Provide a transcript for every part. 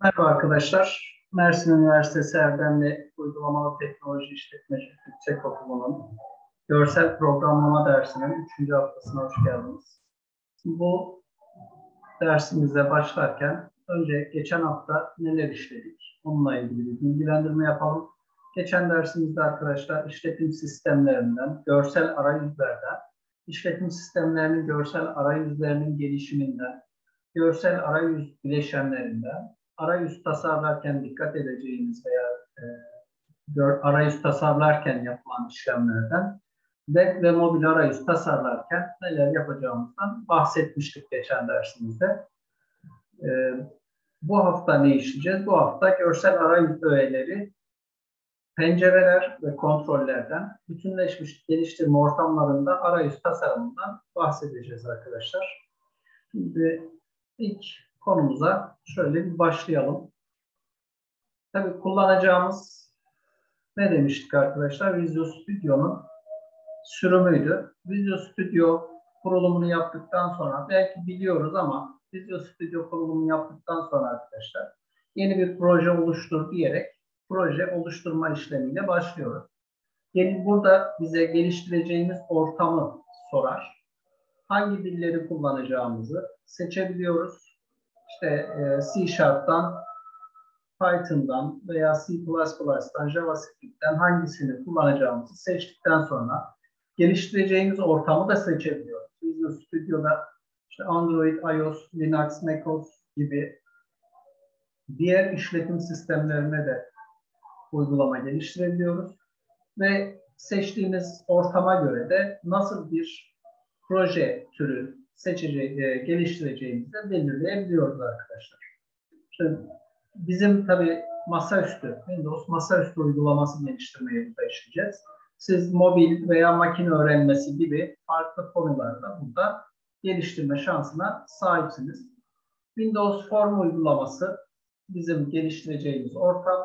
Merhaba arkadaşlar. Mersin Üniversitesi Erdemli Uygulamalı Teknoloji İşletmecilik Yüksekokulu'nun görsel programlama dersinin 3. haftasına hoş geldiniz. Bu dersimize başlarken önce geçen hafta neler işledik? Onunla ilgili bir bilgilendirme yapalım. Geçen dersimizde arkadaşlar işletim sistemlerinden, görsel arayüzlerden, işletim sistemlerinin görsel arayüzlerinin gelişiminden, görsel arayüz bileşenlerinden, arayüz tasarlarken dikkat edeceğiniz veya arayüz tasarlarken yapılan işlemlerden, web ve mobil arayüz tasarlarken neler yapacağımızdan bahsetmiştik geçen dersimizde. E, Bu hafta ne işleyeceğiz? Bu hafta görsel arayüz öğeleri, pencereler ve kontrollerden, bütünleşmiş geliştirme ortamlarında arayüz tasarımından bahsedeceğiz arkadaşlar. Şimdi ilk konumuza şöyle bir başlayalım. Tabii kullanacağımız ne demiştik arkadaşlar? Visual Studio'nun sürümüydü. Visual Studio kurulumunu yaptıktan sonra belki biliyoruz ama Visual Studio kurulumunu yaptıktan sonra arkadaşlar yeni bir proje oluştur diyerek proje oluşturma işlemiyle başlıyoruz. Burada bize geliştireceğimiz ortamı sorar. Hangi dilleri kullanacağımızı seçebiliyoruz. İşte C#'dan, Python'dan veya C++'dan, JavaScript'ten hangisini kullanacağımızı seçtikten sonra geliştireceğimiz ortamı da seçebiliyoruz. Visual Studio'da işte Android, iOS, Linux, macOS gibi diğer işletim sistemlerine de uygulama geliştirebiliyoruz. Ve seçtiğimiz ortama göre de nasıl bir proje türü geliştireceğimizi de belirleyebiliyoruz arkadaşlar. İşte bizim tabii masaüstü, Windows masaüstü uygulaması geliştirmeyi burada işleyeceğiz. Siz mobil veya makine öğrenmesi gibi farklı konularda burada geliştirme şansına sahipsiniz. Windows Form uygulaması bizim geliştireceğimiz ortam.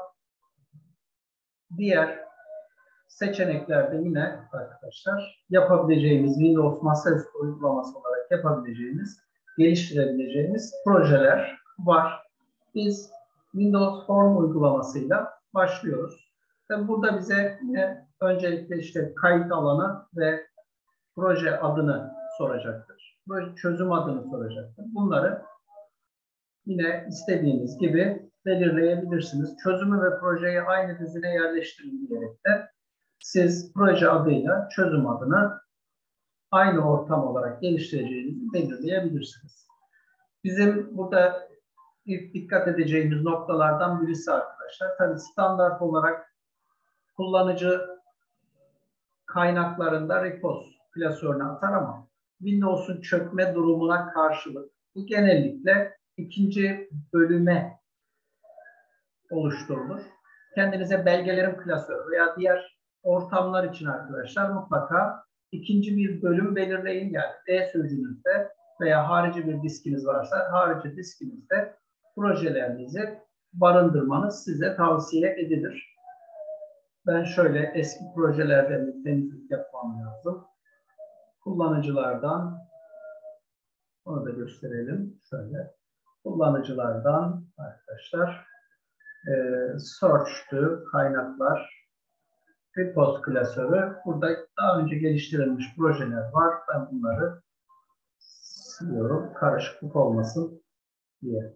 Diğer seçeneklerde yine arkadaşlar yapabileceğimiz Windows masaüstü uygulaması olarak yapabileceğimiz, geliştirebileceğimiz projeler var. Biz Windows Form uygulamasıyla başlıyoruz. Ve burada bize yine öncelikle işte kayıt alanı ve proje adını soracaktır. Proje çözüm adını soracaktır. Bunları yine istediğiniz gibi belirleyebilirsiniz. Çözümü ve projeyi aynı dizine yerleştirin diyerek de siz proje adıyla çözüm adını aynı ortam olarak geliştireceğinizi belirleyebilirsiniz. Bizim burada ilk dikkat edeceğimiz noktalardan birisi arkadaşlar. Tabii standart olarak kullanıcı kaynaklarında repos klasörüne atar ama Windows'un çökme durumuna karşılık bu genellikle ikinci bölüme oluşturulur. Kendinize belgelerim klasörü veya diğer ortamlar için arkadaşlar mutlaka ikinci bir bölüm belirleyin. Yani D sürücünüzde veya harici bir diskiniz varsa harici diskinizde projelerinizi barındırmanız size tavsiye edilir. Ben şöyle eski projelerden bir temizlik yapmam lazım. Kullanıcılardan onu da gösterelim. Şöyle kullanıcılardan arkadaşlar search'tü, kaynaklar, repos klasörü. Burada daha önce geliştirilmiş projeler var. Ben bunları siliyorum. Karışıklık olmasın diye.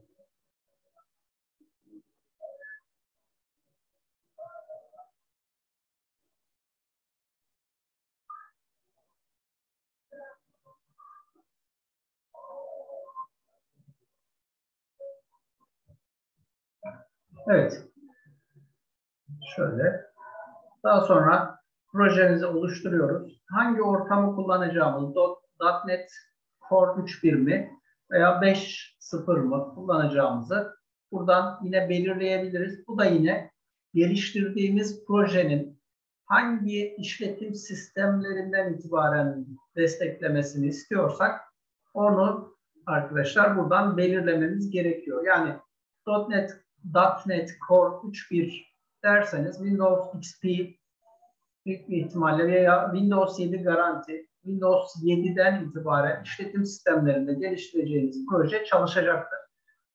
Evet. Şöyle. Daha sonra projemizi oluşturuyoruz. Hangi ortamı kullanacağımız .NET Core 3.1 mi veya 5.0 mı kullanacağımızı buradan yine belirleyebiliriz. Bu da yine geliştirdiğimiz projenin hangi işletim sistemlerinden itibaren desteklemesini istiyorsak onu arkadaşlar buradan belirlememiz gerekiyor. Yani .NET Core 3.1 derseniz Windows XP büyük bir ihtimalle veya Windows 7 garanti, Windows 7'den itibaren işletim sistemlerinde geliştireceğiniz proje çalışacaktır.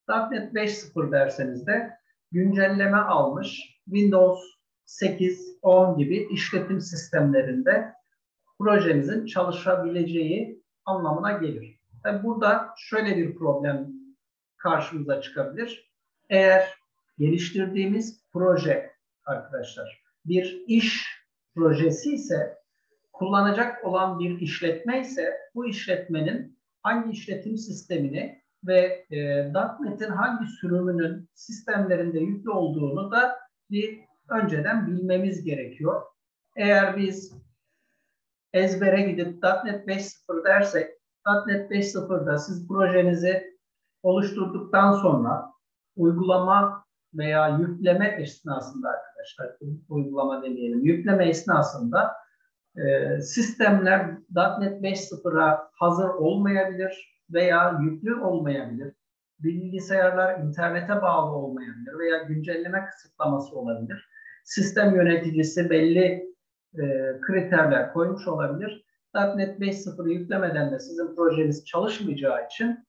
.NET 5.0 derseniz de güncelleme almış Windows 8, 10 gibi işletim sistemlerinde projenizin çalışabileceği anlamına gelir. Tabii burada şöyle bir problem karşımıza çıkabilir. Eğer geliştirdiğimiz proje arkadaşlar bir iş projesi ise, kullanacak olan bir işletme ise bu işletmenin hangi işletim sistemini ve .NET'in hangi sürümünün sistemlerinde yüklü olduğunu da bir önceden bilmemiz gerekiyor. Eğer biz ezbere gidip .NET 5.0 dersek, .NET 5.0'da siz projenizi oluşturduktan sonra uygulama veya yükleme esnasında arkadaşlar, uygulama demeyelim, yükleme esnasında sistemler .NET 5.0'a hazır olmayabilir veya yüklü olmayabilir. Bilgisayarlar internete bağlı olmayabilir veya güncelleme kısıtlaması olabilir. Sistem yöneticisi belli kriterler koymuş olabilir. .NET 5.0'ı yüklemeden de sizin projeniz çalışmayacağı için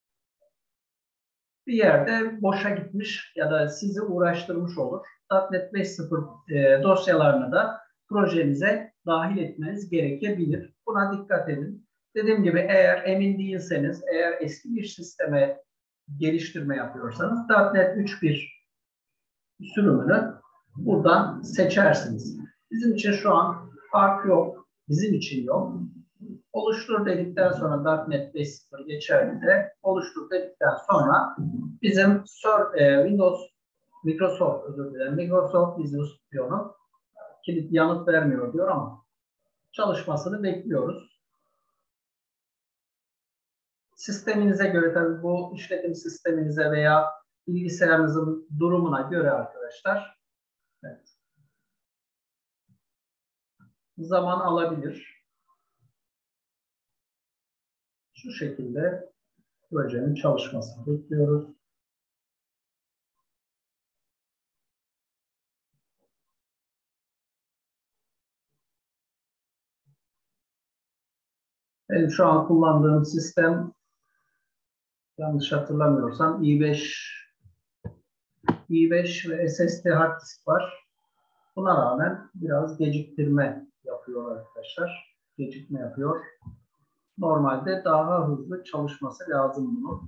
bir yerde boşa gitmiş ya da sizi uğraştırmış olur. .NET 5.0 dosyalarını da projenize dahil etmeniz gerekebilir. Buna dikkat edin. Dediğim gibi eğer emin değilseniz, eğer eski bir sisteme geliştirme yapıyorsanız .NET 3.1 sürümünü buradan seçersiniz. Bizim için şu an fark yok. Bizim için yok. Oluştur dedikten sonra .NET 5.0 geçerli de oluştur dedikten sonra bizim Microsoft Visual Studio'nun kilit yanıt vermiyor diyor ama çalışmasını bekliyoruz. Sisteminize göre tabii bu işletim sisteminize veya bilgisayarınızın durumuna göre arkadaşlar evet, zaman alabilir. Şu şekilde projenin çalışmasını bekliyoruz. Benim şu an kullandığım sistem, yanlış hatırlamıyorsam i5 ve SSD hard disk var. Buna rağmen biraz geciktirme yapıyor arkadaşlar. Gecikme yapıyor. Normalde daha hızlı çalışması lazım bunun.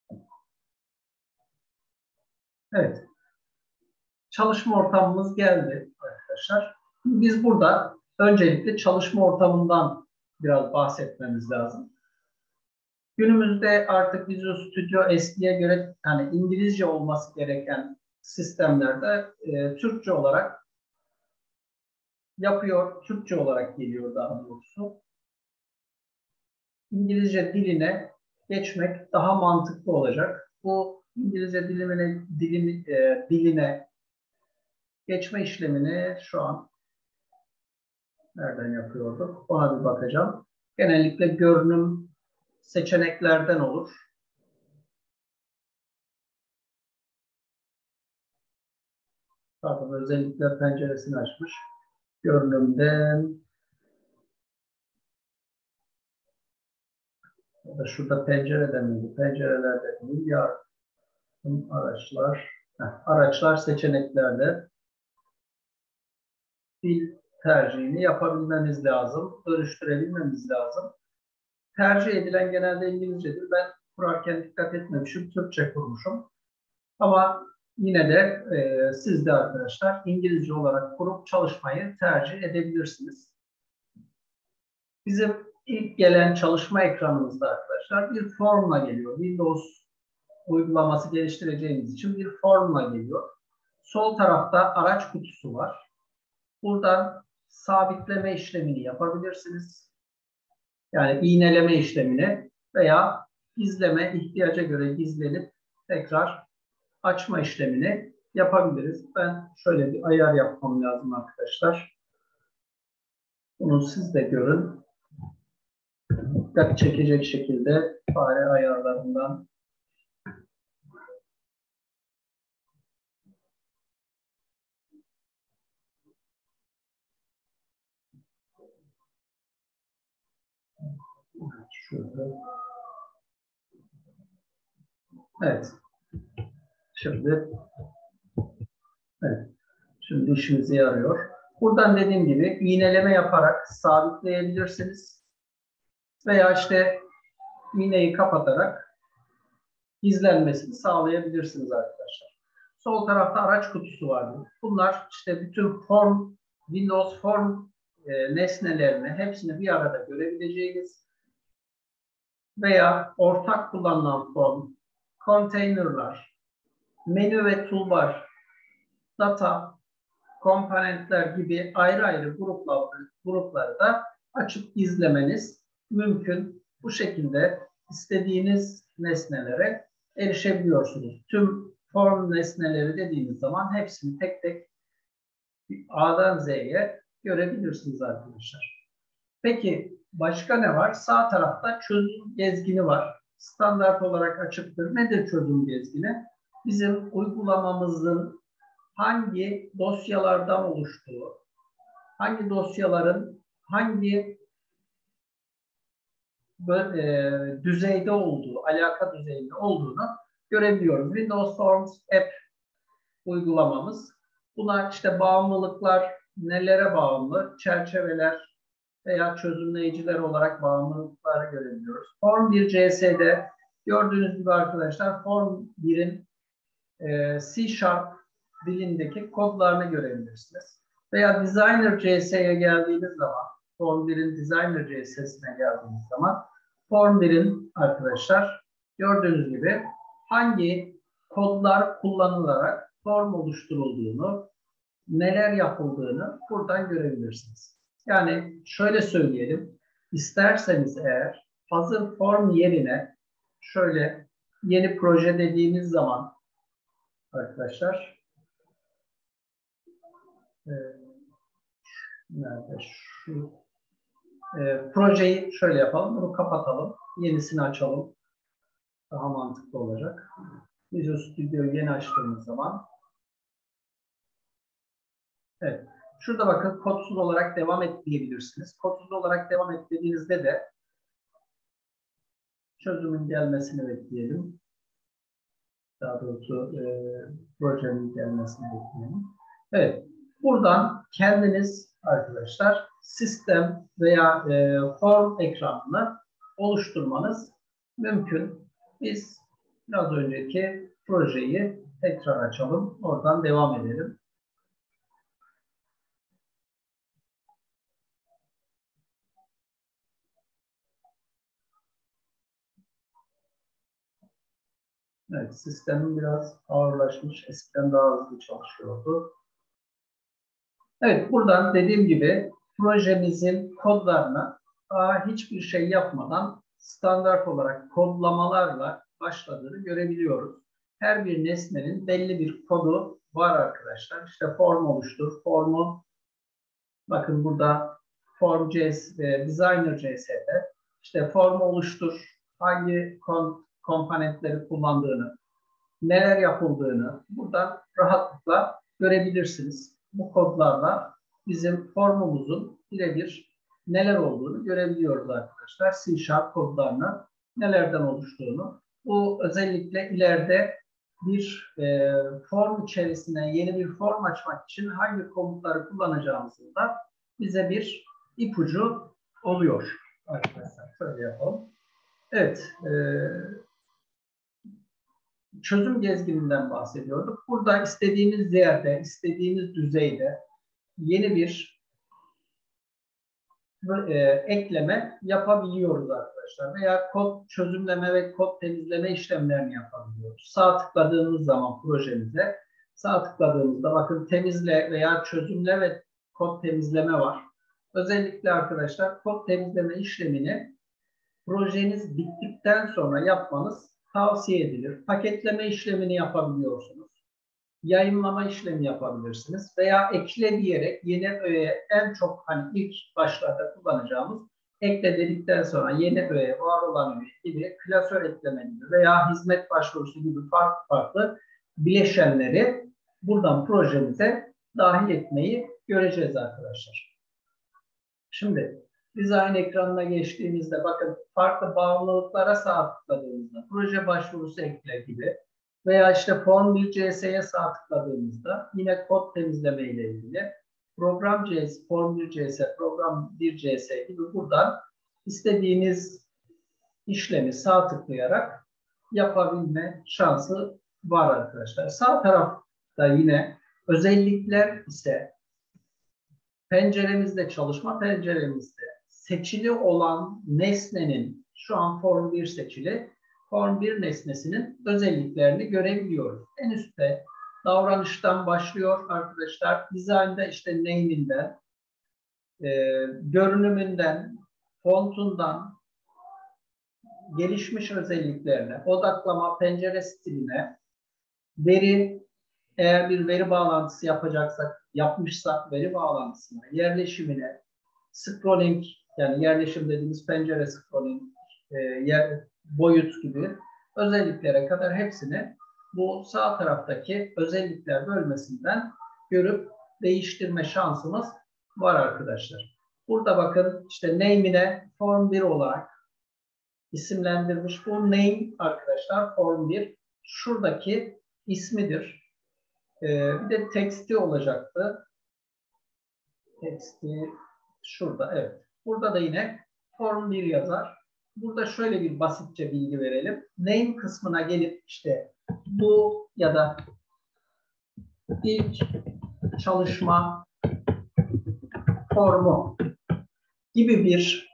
Evet. Çalışma ortamımız geldi arkadaşlar. Biz burada öncelikle çalışma ortamından biraz bahsetmemiz lazım. Günümüzde artık Visual Studio eskiye göre yani İngilizce olması gereken sistemlerde Türkçe olarak yapıyor. Türkçe olarak geliyor daha doğrusu. İngilizce diline geçmek daha mantıklı olacak. Bu İngilizce diline geçme işlemini şu an nereden yapıyorduk? Ona bir bakacağım. Genellikle görünüm seçeneklerden olur. Pardon, özellikler penceresini açmış. Görünümden ya da şurada pencerede miydi? Pencerelerde değil ya. Araçlar. Araçlar seçeneklerde dil tercihini yapabilmemiz lazım. Dönüştürebilmemiz lazım. Tercih edilen genelde İngilizcedir. Ben kurarken dikkat etmemişim. Türkçe kurmuşum. Ama yine de siz de arkadaşlar İngilizce olarak kurup çalışmayı tercih edebilirsiniz. Bizim ilk gelen çalışma ekranımızda arkadaşlar bir formla geliyor. Windows uygulaması geliştireceğimiz için bir formla geliyor. Sol tarafta araç kutusu var. Buradan sabitleme işlemini yapabilirsiniz. Yani iğneleme işlemini veya gizleme, ihtiyaca göre gizlenip tekrar açma işlemini yapabiliriz. Ben şöyle bir ayar yapmam lazım arkadaşlar. Bunu siz de görün. Dikkat çekecek şekilde fare ayarlarından şurada. Evet. Şimdi evet, şimdi işimize yarıyor. Buradan dediğim gibi iğneleme yaparak sabitleyebilirsiniz. Veya işte iğneyi kapatarak gizlenmesini sağlayabilirsiniz arkadaşlar. Sol tarafta araç kutusu vardı. Bunlar işte bütün form, Windows Form nesnelerini hepsini bir arada görebileceğiniz veya ortak kullanılan form, konteynerlar, menü ve toolbar, data, komponentler gibi ayrı ayrı grupları da açıp izlemeniz mümkün. Bu şekilde istediğiniz nesnelere erişebiliyorsunuz. Tüm form nesneleri dediğimiz zaman hepsini tek tek A'dan Z'ye görebilirsiniz arkadaşlar. Peki başka ne var? Sağ tarafta çözüm gezgini var. Standart olarak açıktır. Nedir çözüm gezgini? Bizim uygulamamızın hangi dosyalardan oluştuğu, hangi dosyaların hangi düzeyde olduğu, alaka düzeyinde olduğunu görebiliyoruz. Windows Forms App uygulamamız. Bunlar işte bağımlılıklar nelere bağımlı, çerçeveler veya çözümleyiciler olarak bağımlılıkları görebiliyoruz. Form 1 CS'de gördüğünüz gibi arkadaşlar Form 1'in C# dilindeki kodlarını görebilirsiniz. Veya Designer CS'ye geldiğiniz zaman, Form 1'in Designer CS'sine geldiğiniz zaman, Form 1'in arkadaşlar gördüğünüz gibi hangi kodlar kullanılarak form oluşturulduğunu, neler yapıldığını buradan görebilirsiniz. Yani şöyle söyleyelim, isterseniz eğer hazır form yerine şöyle yeni proje dediğiniz zaman arkadaşlar nerede şu projeyi şöyle yapalım, bunu kapatalım, yenisini açalım, daha mantıklı olacak. Visual Studio'yu yeni açtığımız zaman evet, şurada bakın kodsuz olarak devam et diyebilirsiniz. Kodsuz olarak devam et dediğinizde de çözümün gelmesini bekleyelim. Daha doğrusu projenin gelmesini bekleyelim. Evet, buradan kendiniz arkadaşlar sistem veya form ekranını oluşturmanız mümkün. Biz biraz önceki projeyi tekrar açalım. Oradan devam edelim. Evet, sistemim biraz ağırlaşmış. Eskiden daha hızlı çalışıyordu. Evet, buradan dediğim gibi projemizin kodlarına daha hiçbir şey yapmadan standart olarak kodlamalarla başladığını görebiliyoruz. Her bir nesnenin belli bir kodu var arkadaşlar. İşte form oluştur, formu bakın burada form JS, Designer JS'de işte form oluştur, hangi komponentleri kullandığını, neler yapıldığını buradan rahatlıkla görebilirsiniz. Bu kodlarla bizim formumuzun birebir neler olduğunu görebiliyoruz arkadaşlar. C# kodlarını nelerden oluştuğunu. Bu özellikle ileride bir form içerisine yeni bir form açmak için hangi komutları kullanacağımızı da bize bir ipucu oluyor arkadaşlar. Şöyle yapalım. Evet. Çözüm gezgininden bahsediyorduk. Burada istediğiniz yerde, istediğiniz düzeyde yeni bir ekleme yapabiliyoruz arkadaşlar. Veya kod çözümleme ve kod temizleme işlemlerini yapabiliyoruz. Sağ tıkladığınız zaman projemize, sağ tıkladığımızda bakın temizle veya çözümle ve kod temizleme var. Özellikle arkadaşlar kod temizleme işlemini projeniz bittikten sonra yapmanız tavsiye edilir. Paketleme işlemini yapabiliyorsunuz. Yayınlama işlemi yapabilirsiniz. Veya ekle diyerek yeni öğeye en çok hani ilk başlarda kullanacağımız ekle dedikten sonra yeni öğe, var olan öğe gibi klasör eklemeleri veya hizmet başvurusu gibi farklı farklı bileşenleri buradan projemize dahil etmeyi göreceğiz arkadaşlar. Şimdi dizayn ekranına geçtiğimizde bakın farklı bağımlılıklara sağ tıkladığımızda proje başvurusu ekle gibi Veya işte Form 1.cs'ye sağ tıkladığımızda yine kod temizleme ile ilgili Program CS, Form 1.cs, Program 1.cs gibi buradan istediğiniz işlemi sağ tıklayarak yapabilme şansı var arkadaşlar. Sağ tarafta yine özellikler ise penceremizde, çalışma penceremizde seçili olan nesnenin, şu an Form 1 seçili, Form 1 nesnesinin özelliklerini görebiliyoruz. En üstte davranıştan başlıyor arkadaşlar. Design'da işte name'inden, görünümünden, fontundan, gelişmiş özelliklerine, odaklama, pencere stiline, veri, eğer bir veri bağlantısı yapmışsak veri bağlantısına, yerleşimine, scrolling, yani yerleşim dediğimiz pencere scrolling, boyut gibi özelliklere kadar hepsini bu sağ taraftaki özellikler bölmesinden görüp değiştirme şansımız var arkadaşlar. Burada bakın işte name'ine Form 1 olarak isimlendirmiş. Bu name arkadaşlar Form 1. Şuradaki ismidir. Bir de teksti olacaktı. Teksti şurada, evet. Burada da yine Form 1 yazar. Burada şöyle bir basitçe bilgi verelim. Name kısmına gelip işte bu ya da ilk çalışma formu gibi bir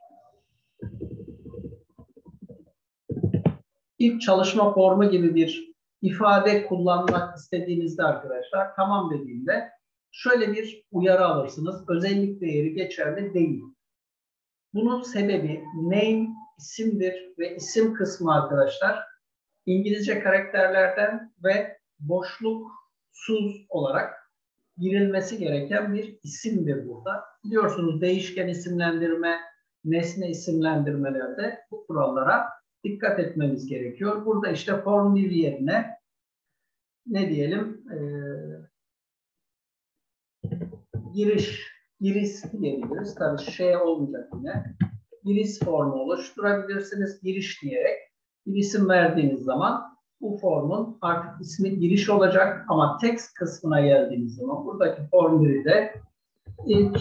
ilk çalışma formu gibi bir ifade kullanmak istediğinizde arkadaşlar tamam dediğimde şöyle bir uyarı alırsınız. Özellik değeri geçerli değil. Bunun sebebi name isimdir ve isim kısmı arkadaşlar İngilizce karakterlerden ve boşluksuz olarak girilmesi gereken bir isimdir burada. Biliyorsunuz değişken isimlendirme, nesne isimlendirmelerde bu kurallara dikkat etmemiz gerekiyor. Burada işte form 1 yerine ne diyelim? Giriş diyebiliriz. Tabii şey olmayacak yine. Giriş formu oluşturabilirsiniz. Giriş diyerek bir isim verdiğiniz zaman bu formun artık ismi giriş olacak ama text kısmına geldiğiniz zaman buradaki form 1'i de ilk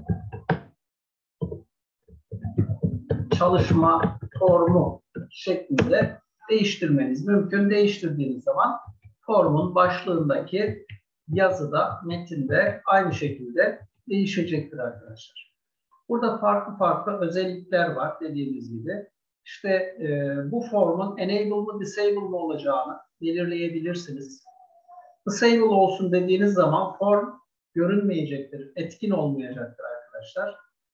çalışma formu şeklinde değiştirmeniz mümkün. Değiştirdiğiniz zaman formun başlığındaki yazıda, metinde aynı şekilde değişecektir arkadaşlar. Burada farklı özellikler var dediğimiz gibi. İşte bu formun enable mı, disable mı olacağını belirleyebilirsiniz. Disable olsun dediğiniz zaman form görünmeyecektir, etkin olmayacaktır arkadaşlar.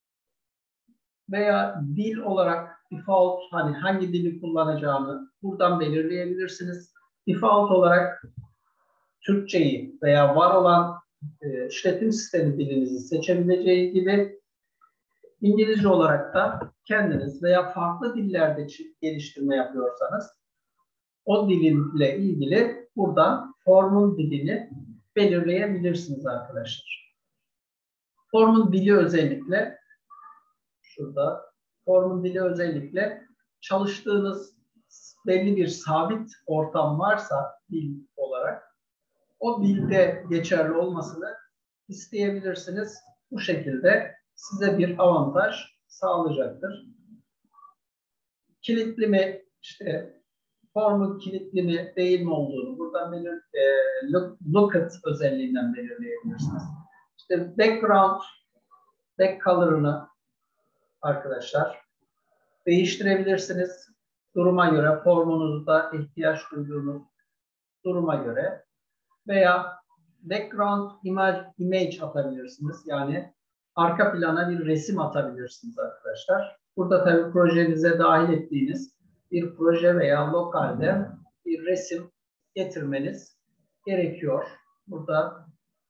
Veya dil olarak default, hani hangi dili kullanacağını buradan belirleyebilirsiniz. Default olarak Türkçeyi veya var olan işletim sistemi dilinizi seçebileceği gibi İngilizce olarak da kendiniz veya farklı dillerde geliştirme yapıyorsanız o dilinle ilgili buradan formun dilini belirleyebilirsiniz arkadaşlar. Formun dili özellikle şurada formun dili özellikle çalıştığınız belli bir sabit ortam varsa dil olarak o dilde geçerli olmasını isteyebilirsiniz. Bu şekilde size bir avantaj sağlayacaktır. Kilitli mi, işte formun kilitli mi değil mi olduğunu buradan look at özelliğinden belirleyebilirsiniz. İşte back color'ını arkadaşlar değiştirebilirsiniz. Duruma göre, formunuzda ihtiyaç duyduğunuz duruma göre veya background image atabilirsiniz. Yani arka plana bir resim atabilirsiniz arkadaşlar. Burada tabii projenize dahil ettiğiniz bir proje veya lokalde bir resim getirmeniz gerekiyor. Burada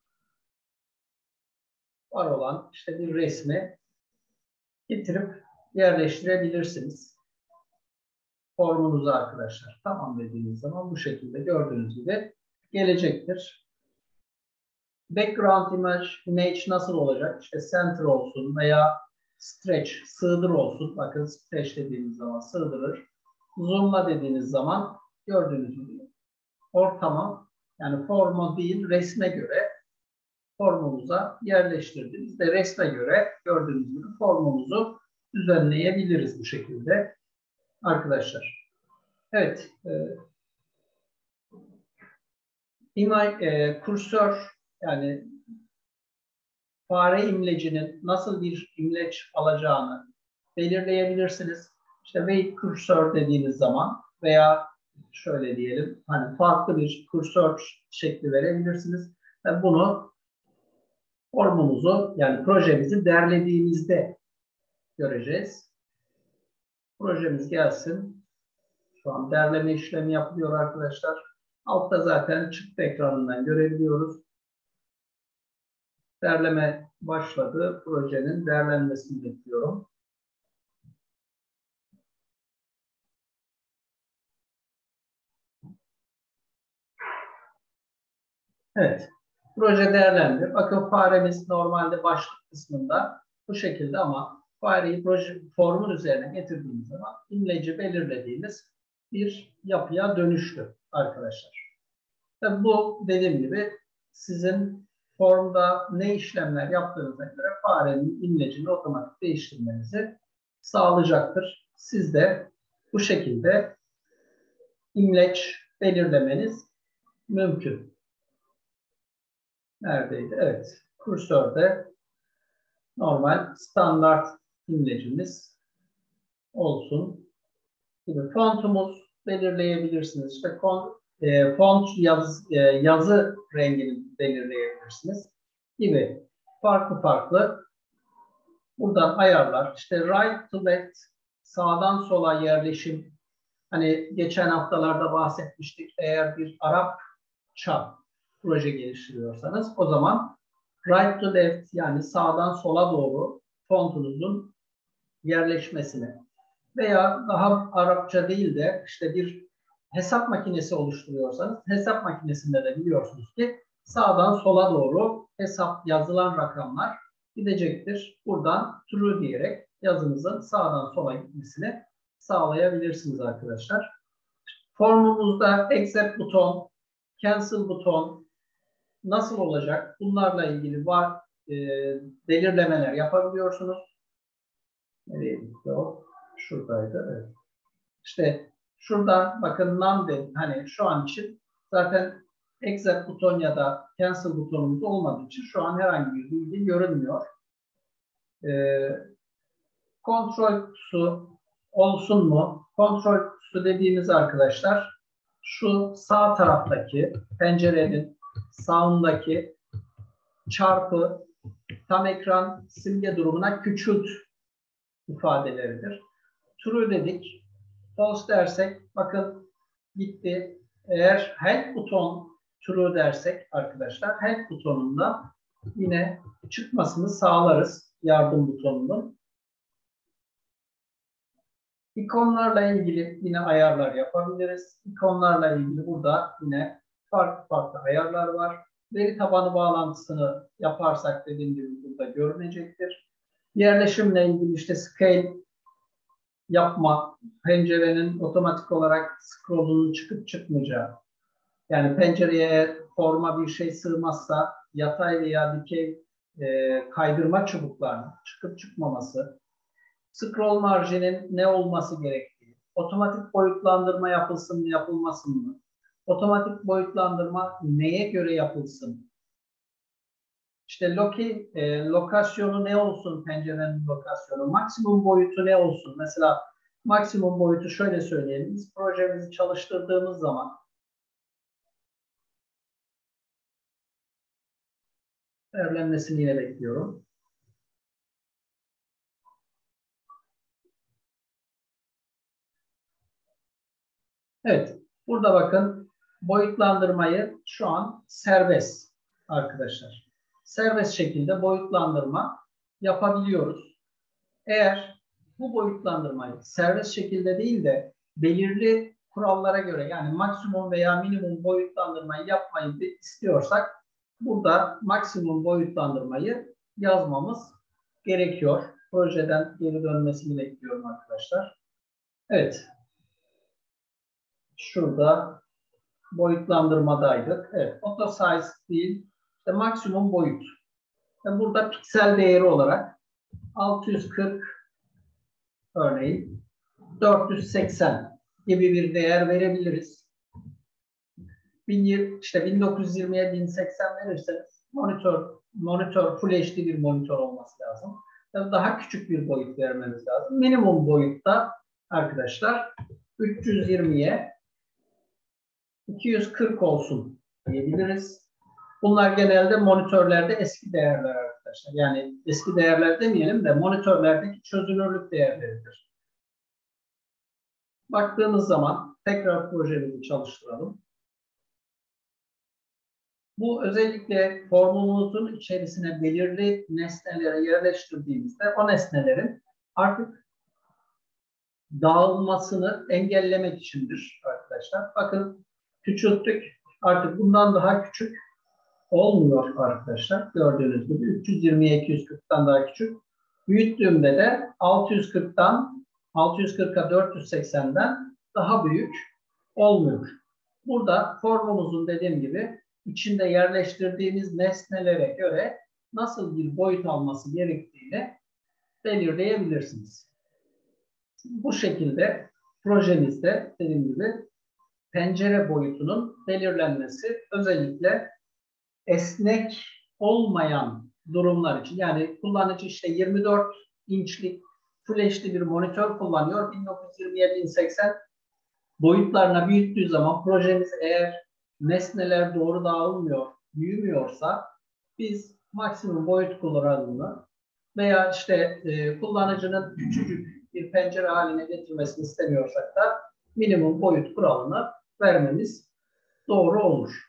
var olan işte bir resmi getirip yerleştirebilirsiniz. Formunuzu arkadaşlar. Tamam dediğiniz zaman bu şekilde gördüğünüz gibi gelecektir. Background image nasıl olacak? İşte center olsun veya stretch, sığdır olsun. Bakın stretch dediğiniz zaman sığdırır. Zoomla dediğiniz zaman gördüğünüz gibi ortama, yani forma değil resme göre formumuza yerleştirdik. Biz de resme göre gördüğünüz gibi formumuzu düzenleyebiliriz bu şekilde arkadaşlar. Evet. Kursör, yani fare imlecinin nasıl bir imleç alacağını belirleyebilirsiniz. İşte wait kursör dediğiniz zaman veya şöyle diyelim, hani farklı bir kursör şekli verebilirsiniz. Ve bunu formumuzu, yani projemizi derlediğimizde göreceğiz. Projemiz gelsin. Şu an derleme işlemi yapılıyor arkadaşlar. Altta zaten çıktı ekranından görebiliyoruz. Derleme başladı. Projenin derlenmesini bekliyorum. Evet. Proje değerlendi. Bakın faremiz normalde başlık kısmında bu şekilde, ama fareyi proje formun üzerine getirdiğimiz zaman imleci belirlediğimiz bir yapıya dönüştü arkadaşlar. Tabii bu dediğim gibi sizin formda ne işlemler yaptığınıza göre farenin imlecini otomatik değiştirmenizi sağlayacaktır. Siz de bu şekilde imleç belirlemeniz mümkün. Neredeydi? Evet. Kursörde normal standart imlecimiz olsun gibi. Fontumuz belirleyebilirsiniz. İşte font yazı rengini belirleyebilirsiniz gibi farklı farklı buradan ayarlar. İşte right to left, sağdan sola yerleşim. Hani geçen haftalarda bahsetmiştik. Eğer bir Arapça proje geliştiriyorsanız o zaman right to left, yani sağdan sola doğru fontunuzun yerleşmesini veya daha Arapça değil de işte bir hesap makinesi oluşturuyorsanız hesap makinesinde de biliyorsunuz ki sağdan sola doğru hesap yazılan rakamlar gidecektir. Buradan true diyerek yazınızın sağdan sola gitmesini sağlayabilirsiniz arkadaşlar. Formumuzda accept buton, cancel buton nasıl olacak? Bunlarla ilgili belirlemeler yapabiliyorsunuz. Nereye gitti o? Şuradaydı. Evet. İşte şuradan bakın none, hani şu an için zaten accept buton ya da cancel butonumuz olmadığı için şu an herhangi bir bilgi görünmüyor. Kontrol kutusu olsun mu? Kontrol kutusu dediğimiz arkadaşlar şu sağ taraftaki pencerenin sağındaki çarpı tam ekran simge durumuna küçült ifadeleridir. True dedik. False dersek bakın gitti. Eğer help buton true dersek arkadaşlar help butonunda yine çıkmasını sağlarız, yardım butonunun. İkonlarla ilgili yine ayarlar yapabiliriz. İkonlarla ilgili burada yine farklı farklı ayarlar var. Veri tabanı bağlantısını yaparsak dediğim gibi burada görünecektir. Yerleşimle ilgili işte scale yapma, pencerenin otomatik olarak scroll'unun çıkıp çıkmayacağı. Yani pencereye forma bir şey sığmazsa yatay veya dikey kaydırma çubuklarının çıkıp çıkmaması, scroll marjinin ne olması gerektiği, otomatik boyutlandırma yapılsın mı yapılmasın mı, otomatik boyutlandırma neye göre yapılsın, İşte lokasyonu ne olsun, pencerenin lokasyonu, maksimum boyutu ne olsun? Mesela maksimum boyutu şöyle söyleyelim. Biz projemizi çalıştırdığımız zaman değerlenmesini yine bekliyorum. Evet. Burada bakın boyutlandırmayı şu an serbest arkadaşlar. Serbest şekilde boyutlandırma yapabiliyoruz. Eğer bu boyutlandırmayı serbest şekilde değil de belirli kurallara göre, yani maksimum veya minimum boyutlandırmayı yapmayı istiyorsak burada maksimum boyutlandırmayı yazmamız gerekiyor. Projeden geri dönmesini bekliyorum arkadaşlar. Evet. Şurada boyutlandırmadaydık. Evet, auto size değil, işte maksimum boyut. Burada piksel değeri olarak 640 örneğin 480 gibi bir değer verebiliriz. 1920'ye 1080 verirseniz monitör Full HD bir monitör olması lazım. Daha küçük bir boyut vermemiz lazım. Minimum boyutta arkadaşlar 320'ye 240 olsun diyebiliriz. Bunlar genelde monitörlerde eski değerler arkadaşlar. Yani eski değerler demeyelim de monitörlerdeki çözünürlük değerleridir. Baktığımız zaman tekrar projemizi çalıştıralım. Bu özellikle formumuzun içerisine belirli nesneleri yerleştirdiğimizde o nesnelerin artık dağılmasını engellemek içindir arkadaşlar. Bakın küçülttük. Artık bundan daha küçük olmuyor arkadaşlar. Gördüğünüz gibi 320'ye 240'tan daha küçük. Büyüttüğümde de 640'a 480'den daha büyük olmuyor. Burada formumuzun dediğim gibi içinde yerleştirdiğimiz nesnelere göre nasıl bir boyut alması gerektiğini belirleyebilirsiniz. Bu şekilde projemizde dediğim gibi pencere boyutunun belirlenmesi özellikle esnek olmayan durumlar için, yani kullanıcı işte 24 inçlik Full HD bir monitör kullanıyor. 1920'ye 1080 boyutlarına büyüttüğü zaman projemiz eğer nesneler doğru dağılmıyor, büyümüyorsa biz maksimum boyut kullanımını veya işte kullanıcının küçücük bir pencere haline getirmesini istemiyorsak da minimum boyut kuralını vermemiz doğru olur.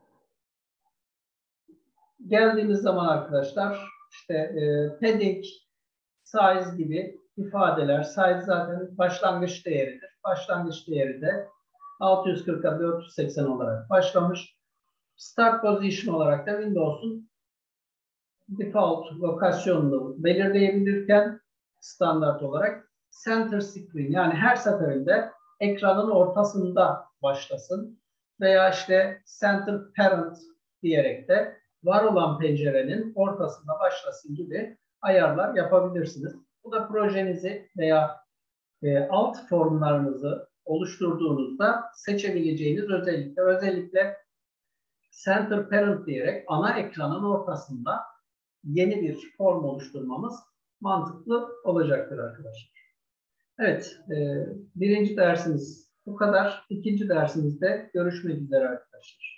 Geldiğimiz zaman arkadaşlar işte padding, size gibi ifadeler, size zaten başlangıç değeridir. Başlangıç değeri de 640'a 480 olarak başlamış. Start position olarak da Windows'un default lokasyonunu belirleyebilirken standart olarak center screen, yani her seferinde ekranın ortasında başlasın veya işte center parent diyerek de var olan pencerenin ortasında başlasın gibi ayarlar yapabilirsiniz. Bu da projenizi veya alt formlarınızı oluşturduğunuzda seçebileceğiniz özellikle center parent diyerek ana ekranın ortasında yeni bir form oluşturmamız mantıklı olacaktır arkadaşlar. Evet, birinci dersimiz bu kadar. İkinci dersimizde görüşmek üzere arkadaşlar.